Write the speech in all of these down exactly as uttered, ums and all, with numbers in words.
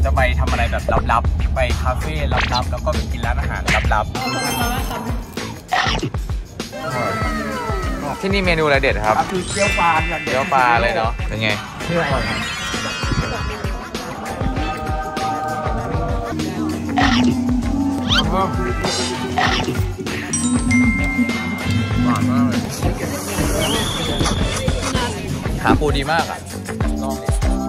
ยวจะไปทำอะไรแบบลับๆไปคาเฟ่ลับๆแล้วก็ไปกินร้านอาหารลับๆที่นี่เมนูอะไรเด็ดครับคือเกี๊ยวปลาเกี๊ยวปลาเลยเนาะเป็นไงที่อร่อยหวานมากเลยหาปูดีมากอ่ะลอง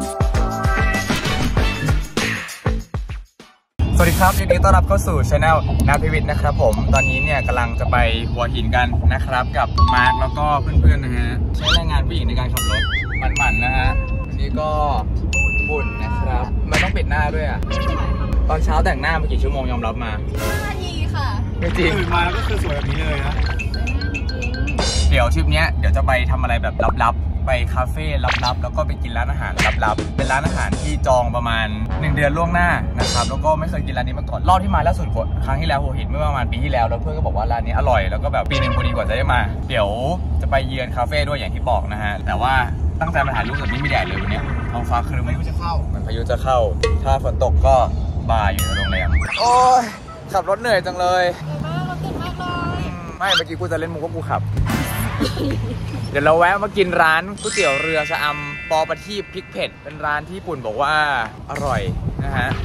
สวัสดีครับยินดีต้อนรับเข้าสู่ช anel นาพิวิทย์นะครับผมตอนนี้เนี่ยกำลังจะไปหัวหินกันนะครับกับมาร์คแล้วก็เพื่อนๆนะฮะใช้แรงงานผู้หญิงในการขับรถมันๆนะฮะอันนี้ก็ฝุ่นนะครับมันต้องปิดหน้าด้วยอ่ะตอนเช้าแต่งหน้ามากี่ชั่วโมงยอมรับมาห้านาทีค่ะไม่จริงตื่นมาแล้วก็คือสวยแบบนี้เลยนะเดี๋ยวทริปนี้เดี๋ยวจะไปทำอะไรแบบลับๆไปคาเฟ่ลับๆแล้วก็ไปกินร้านอาหารลับๆเป็นร้านอาหารที่จองประมาณหนึ่งเดือนล่วงหน้านะครับแล้วก็ไม่เคยกินร้านนี้มาก่อนรอบที่มาล่าสุดครั้งที่แล้วหัวหินเมื่อประมาณปีที่แล้วแล้วเพื่อนก็บอกว่าร้านนี้อร่อยแล้วก็แบบปีหนึ่งพอดีกว่าจะได้มาเดี๋ยวจะไปเยือนคาเฟ่ด้วยอย่างที่บอกนะฮะแต่ว่าตั้งใจมาถ่ายรูปแบบนี้ไม่แดดเลยวันนี้ท้องฟ้าครึ้มพายุจะเข้ามันพายุจะเข้าถ้าฝนตกก็บ่ายอยู่ในโรงแรมโอ้ยขับรถเหนื่อยจังเลยไม่เมื่อกี้กูจะเล่นมุกว่ากูขับเดี๋ยวเราแวะมากินร้านก๋วยเตี๋ยวเรือชะอำปอประทีปพริกเผ็ดเป็นร้านที่ญี่ปุ่นบอกว่าอร่อยนะฮะ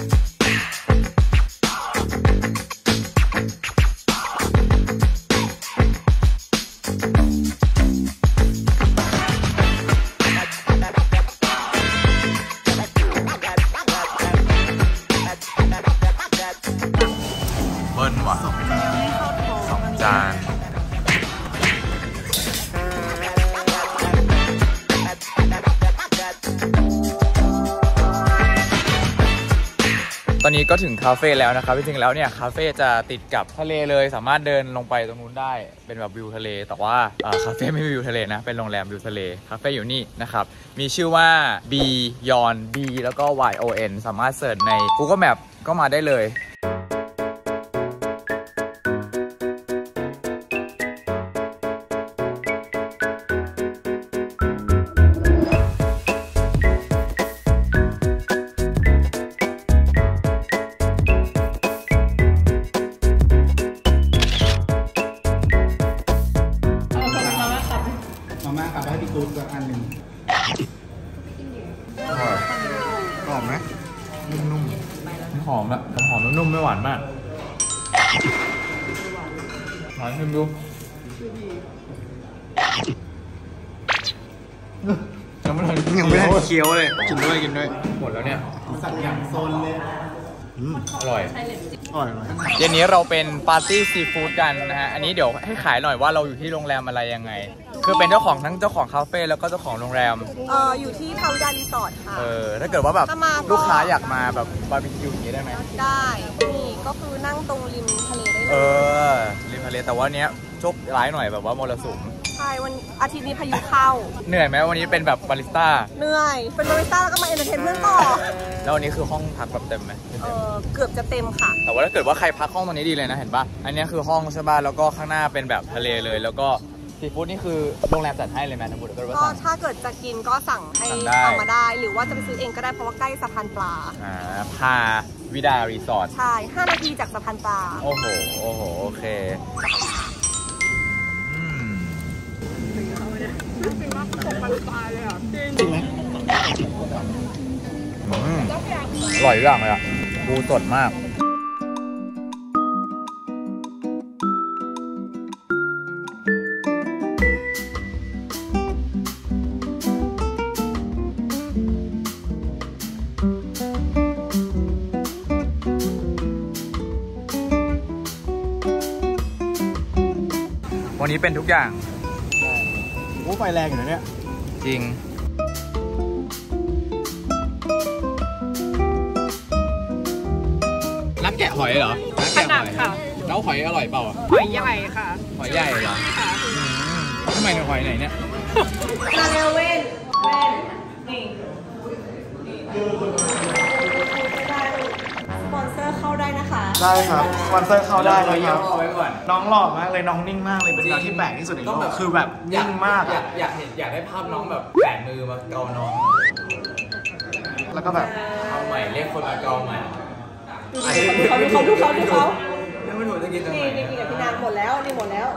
เบิ้ลว่ะสองจานตอนนี้ก็ถึงคาเฟ่แล้วนะครับจริงๆแล้วเนี่ยคาเฟ่จะติดกับทะเลเลยสามารถเดินลงไปตรงนู้นได้เป็นแบบวิวทะเลแต่ว่าคาเฟ่ไม่มีวิวทะเลนะเป็นโรงแรมวิวทะเลคาเฟ่อยู่นี่นะครับมีชื่อว่า Beyond B แล้วก็ Y O N สามารถเสิร์ชใน Google Map ก็มาได้เลยมาขับไปให้พี่กู๊ดสักอันหนึ่งหอมไหมนุ่มๆหอมอะหอมนุ่มๆไม่หวานมากหวานชิมดูยังไม่ทันยังไม่ได้เคี้ยวเลยกินด้วยกินด้วยหมดแล้วเนี่ยสั่งอย่างโซนเลยอร่อยอร่อยเย็นนี้เราเป็นปาร์ตี้ซีฟู้ดกันนะฮะอันนี้เดี๋ยวให้ขายหน่อยว่าเราอยู่ที่โรงแรมอะไรยังไงคือเป็นเจ้าของทั้งเจ้าของคาเฟ่แล้วก็เจ้าของโรงแรมเอออยู่ที่ทาวิดารีสอร์ทค่ะเออถ้าเกิดว่าแบบลูกค้าอยากมาแบบบาร์บีคิวอย่างนี้ได้ไหมได้นี่ก็คือนั่งตรงริมทะเลได้เลยเออริมทะเลแต่ว่าเนี้ยโชคร้ายหน่อยแบบว่ามรสุมใช่วันอาทิตย์นี้พายุเข้าเหนื่อยไหมวันนี้เป็นแบบบาริสต้าเหนื่อยเป็นบาริสต้าแล้วก็มาเอนเตอร์เทนเพื่อนต่อแล้ววันนี้คือห้องพักแบบเต็มไหมเออเกือบจะเต็มค่ะแต่ว่าถ้าเกิดว่าใครพักห้องตรงนี้ดีเลยนะเห็นปะอันนี้คือห้องใช่ป่ะแล้วก็ข้างหน้าเป็นแบบทะเลเลยแล้วก็ซีฟู้ดนี่คือโรงแรมจัดให้เลยไหมทั้งหมดก็ถ้าเกิดจะกินก็สั่งให้เอามาได้หรือว่าจะไปซื้อเองก็ได้เพราะว่าใกล้สะพานปลาอ่าพาวิดารีสอร์ทใช่ห้านาทีจากสะพานปลาโอ้โหโอ้โหโอเคจริงไหมอร่อยอย่างเลยอ่ะปูสดมากวันนี้เป็นทุกอย่างโอ้ไฟแรงอยู่นะเนี่ยจริงร้านแกะหอยเหรอร้านแกะหอยค่ะแล้วหอยอร่อยเปล่าหอยใหญ่ค่ะหอยใหญ่เหรอทำไมถึงหอยไหนเนี่ยมาเรเว่นเว่นนี่สปอนเซอร์เข้าได้นะคะได้ครับสปอนเซอร์เข้าได้นะครับน้องหล่อมากเลยน้องนิ่งมากเลยเป็นน้องที่แปลกที่สุดในโลกคือแบบนิ่งมากอยากอยากเห็นอยากได้ภาพน้องแบบแปะมือมาเกาน้องแล้วก็แบบใหม่เรียกคนมาจองใหม่เขาดูเขาดูเขาดูเขาแล้วไม่ถูกจะกินตรงไหนนี่นี่กินกับพี่นางหมดแล้วนี่หมดแล้ว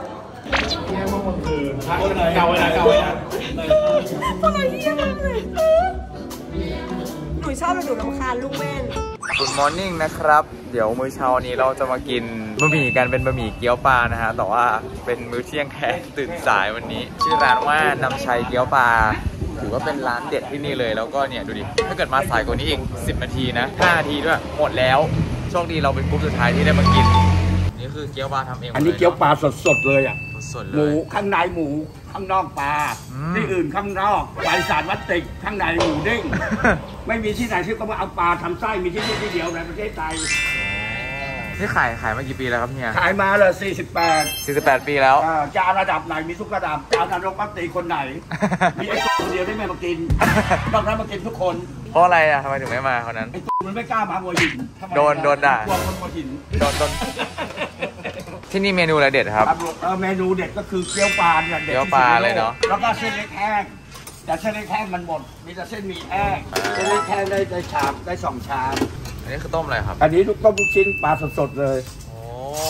เก่าไว้นะเก่าไว้นะทำไมเยี่ยมมากเลยหนูชอบเลยหนูรำคาญลูกแม่น Good morning นะครับเดี๋ยวมื้อเช้านี้เราจะมากินบะหมี่กันเป็นบะหมี่เกี๊ยวปลานะฮะแต่ว่าเป็นมื้อเที่ยงแท้ตื่นสายวันนี้ชื่อร้านว่านำชัยเกี๊ยวปลาถือว่าเป็นร้านเด็ดที่นี่เลยแล้วก็เนี่ยดูดิถ้าเกิดมาสายกว่านี้อีกสิบนาทีนะห้านาทีด้วยหมดแล้วโชคดีเราเป็นกลุ่มสุดท้ายที่ได้มากินนี่คือเกี๊ยวปลาทำเองอันนี้เกี๊ยวปลาสดๆเลยอ่ะสดๆเลยหมูข้างในหมูข้างนอกปลาที่อื่นข้างนอกไฟสารวัตติกข้างในหมูเด้ง ไม่มีที่ไหนที่เขามาเอาปลาทำไส้มีที่นี่ที่เดียวในประเทศไทยนี่ขายขายมากี่ปีแล้วครับเนี่ยขายมาเลยสี่สิบแปด สี่สิบแปดปีแล้วจะเอาระดับไหนมีทุกระดับจะเอานรกมัตติคนไหนมีไอ้คนเดียวที่ไม่มากินนอกนั้นมากินทุกคนเพราะอะไรอ่ะทำไมถึงไม่มาคนนั้นไอ้มันไม่กล้ามาหัวหินโดนโดนด่ากลัวคนหัวหินโดนโดนที่นี่เมนูอะไรเด็ดครับเมนูเด็ดก็คือเกี๊ยวปลาเนี่ยเด็ดเกี๊ยวปลาเลยเนาะแล้วก็เส้นเล็กแห้งแต่เส้นเล็กแห้งมันหมดมีแต่เส้นหมี่แห้งเส้นเล็กแห้งได้ได้ชามได้สองชามอันนี้คือต้มอะไรครับอันนี้ลูกต้มลูกชิ้นปลาสดๆเลยโอ้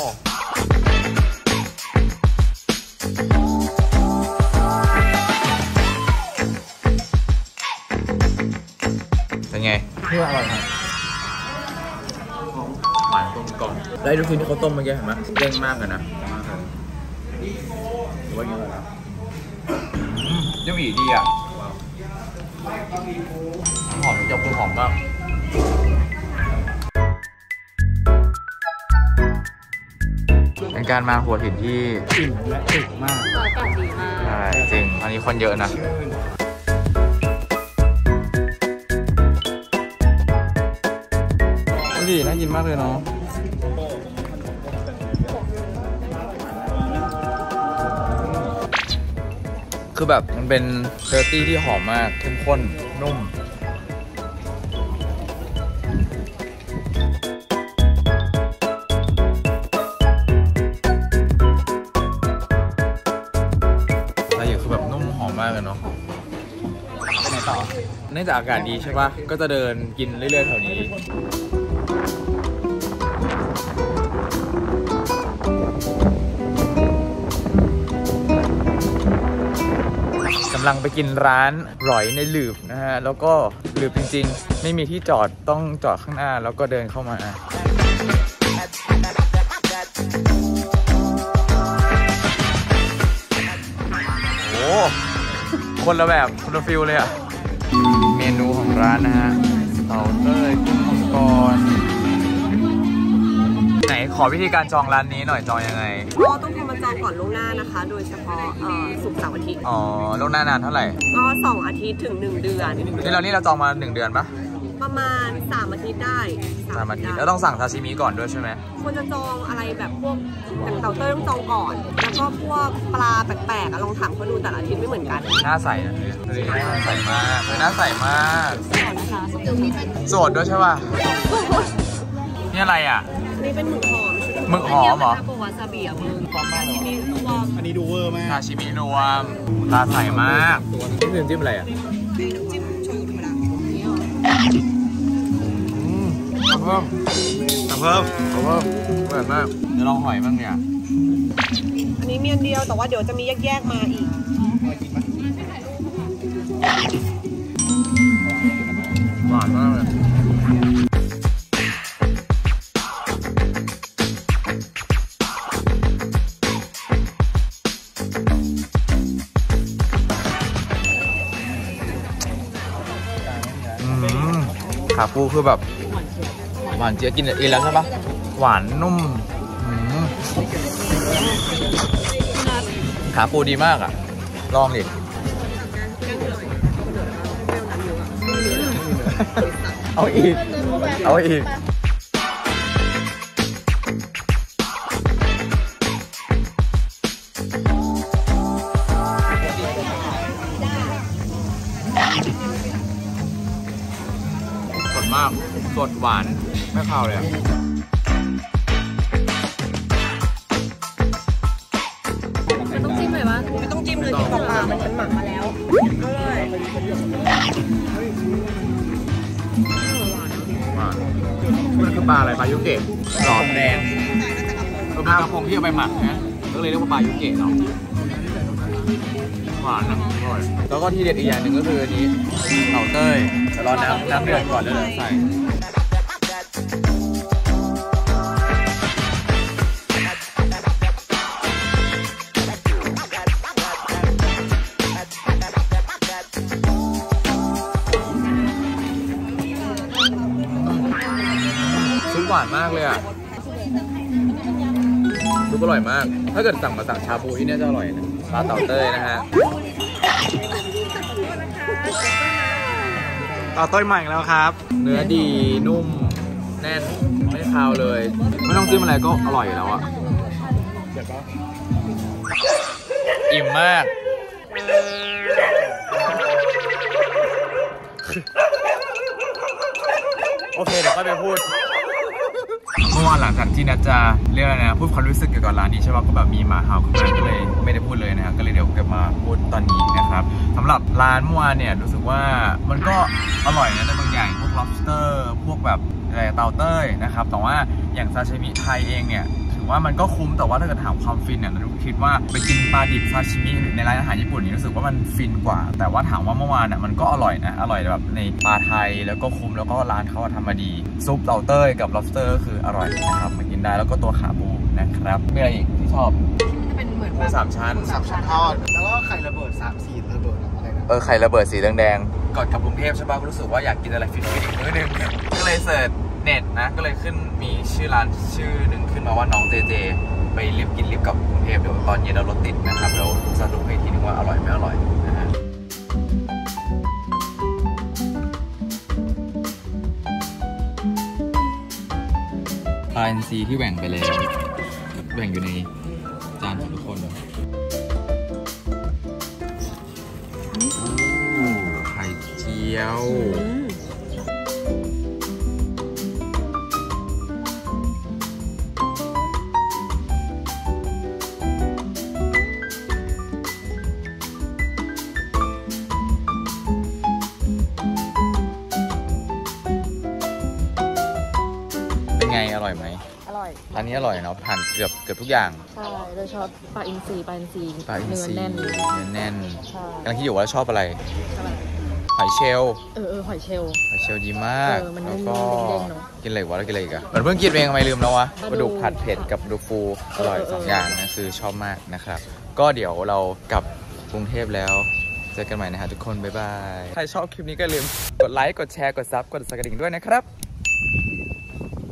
เป็นไงเพื่ออร่อยครับหวานกลมกล่อมได้ลูกชิ้นที่เขาต้มเมื่อกี้เห็นไหมเด้งมากเลยนะว่าอยู่ยังอีดีอ่ะหอมจับคือหอมมากเป็นการมาหัวหินที่อิ่มและอึดมากอากาศดีมากใช่จริงอันนี้คนเยอะนะดีน่ากินมากเลยเนาะคือแบบมันเป็นเทอร์ตี้ที่หอมมากเข้มข้นนุ่มอะไรอย่างคือแบบนุ่มหอมมากเลยเนาะไปไหนต่อเนื่องจากอากาศดีใช่ปะก็จะเดินกินเรื่อยๆแถวนี้กำลังไปกินร้านร่อยในหลืบนะฮะแล้วก็หลืบจริงๆไม่มีที่จอดต้องจอดข้างหน้าแล้วก็เดินเข้ามาโอ้คนละแบบคนละฟิลเลยอ่ะเมนูของร้านนะฮะเต่าเต้ยกุ้งมังกรไหนขอวิธีการจองร้านนี้หน่อยจองยังไงก็ต้องโทรมาจองก่อนล่วงหน้านะคะโดยเฉพาะศุกร์เสาร์อาทิตย์อ๋อล่วงหน้านานเท่าไหร่ก็สองอาทิตย์ถึงหนึ่งเดือนนี่เรานี่เราจองมาหนึ่งเดือนปะประมาณสามอาทิตย์ได้สามอาทิตย์แล้วต้องสั่งซาชิมิก่อนด้วยใช่ไหมควรจะจองอะไรแบบพวกอย่างเต่าเต้ยต้องจองก่อนแล้วก็พวกปลาแปลกๆลองถามเขาดูแต่ละอาทิตย์ไม่เหมือนกันหน้าใสนะเลยหน้าใสมากเลยหน้าใสมากโสดด้วยใช่ป่ะนี่อะไรอ่ะนี่เป็นหมึกหอมหมึกหอมเหรอวาซาบิอ่ะมึงซาชิมิรวมอันนี้ดูเวอร์มากซาชิมิรวมตาใสมากนี่คือจิ้มอะไรอ่ะน้ำจิ้มโชยุธรรมดาเพิ่มเพิ่มเพิ่มเปิดมากเดี๋ยวลองหอยบ้างเนี่ยอันนี้มีอันเดียวแต่ว่าเดี๋ยวจะมีแยกๆมาอีกหวานมากเลยขาปูคือแบบหวานเจี๊ยบกินเองแล้วใช่ปะหวานนุ่มขาปูดีมากอ่ะลองดิเอาอีกเอาอีกสดมากสดหวานไม่คาวเลยอ่ะไม่ต้องจิ้มเลยวะไม่ต้องจิ้มเลยกินกับปลามันหมักมาแล้วอร่อยมันคือปลาอะไรปลายุเกะหลอดแดงเป็นปลากระพงที่เอาไปหมักนะก็เลยเรียกว่าปลายุเกะเนาะหวานนะอร่อยแล้วก็ที่เด็ดอีกอย่างหนึ่งก็คืออันนี้เต่าเต้ยจะรอน้ำน้ำเดือดก่อนแล้วเดี๋ยวใส่ซุปหวานมากเลยอ่ะซุปอร่อยมากถ้าเกิดสั่งมาสั่งชาบูที่นี่จะอร่อยนะปลาเต่าเต้ยนะฮะต่อต้อยใหม่แล้วครับเนื้อดีนุ่มแน่นไม่คาวเลยไม่ต้องจิ้มอะไรก็อร่อยแล้วอ่ะอิ่มมากโอเคเดี๋ยวค่อยไปพูดเมื่อวานหลังจากที่นัทจะเรียกอะไรนะพูดความรู้สึกเกี่ยวกับร้านนี้ใช่ป่ะก็แบบมีมาฮาวขึ้นมาก็เลยไม่ได้พูดเลยนะครับก็เลยเดี๋ยวจะมาพูดตอนนี้นะครับสำหรับร้านเมื่อวานเนี่ยรู้สึกว่ามันก็อร่อยนะในบางอย่างพวก lobster พวกแบบอะไรเต่าเต้ยนะครับแต่ว่าอย่างซาชิมิไทยเองเนี่ยถือว่ามันก็คุ้มแต่ว่าถ้าเกิดถามความฟินเนี่ยเราคิดว่าไปกินปลาดิบซาชิมิในร้านอาหารญี่ปุ่นนี่รู้สึกว่ามันฟินกว่าแต่ว่าถามว่าเมื่อวานอ่ะมันก็อร่อยนะอร่อยแบบในปลาไทยแล้วก็คุ้มแล้วก็ร้านเขาทำมาดีซุปเต่าเต้ยกับ lobster ก็คืออร่อยนะครับมากินได้แล้วก็ตัวขาปูนะครับมีอะไรอีกที่ชอบเป็นเหมือนหมูสามชั้นสามชั้นทอดแล้วก็ไข่ระเบิดสามสีระเบิดอะไรนะเออไข่ระเบิดสีแดงๆก่อนกลับกรุงเทพใช่ป่ะก็รู้สึกว่าอยากกินอะไรฟินๆอีกมื้อนึงก็เลยเสิร์ชเน็ตนะก็เลยขึ้นมีชื่อร้านชื่อหนึ่งขึ้นมาว่าน้องเจเจไปรีบกินรีบกลับกรุงเทพเดี๋ยวตอนเย็นเรารถติดนะครับเราสรุปให้ทีนึงว่าอร่อยไม่อร่อยนะฮะปลาอินทรีที่แหว่งไปแล้วแหว่งอยู่ในจานของทุกคนไข่เจียวอร่อยไหมอร่อยร้านนี้อร่อยเนาะทานเกือบเกือบทุกอย่างใช่โดยชอบปลาอินทรีปลาอินทรีปลาอินทรีเนื้อแน่นเนื้อแน่นกำลังคิดอยู่ว่าชอบอะไรหอยเชลล์เออเออหอยเชลล์หอยเชลล์ดีมากแล้วก็กินอะไรวะแล้วกินอะไรอีกอะเหมือนเพิ่งกินเองทำไมลืมแล้ววะปลาดุกผัดเผ็ดกับปลาดุกฟูอร่อยสองอย่างนะคือชอบมากนะครับก็เดี๋ยวเรากลับกรุงเทพแล้วเจอกันใหม่นะฮะทุกคนบ๊ายบายใครชอบคลิปนี้ก็ลืมกดไลค์กดแชร์กดซับกดสั่นกระดิ่งด้วยนะครับ